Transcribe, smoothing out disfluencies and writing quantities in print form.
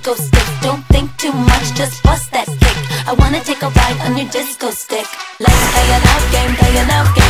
disco stick. Don't think too much, just bust that kick. I wanna take a ride on your disco stick. Let's play a love game, play a love game.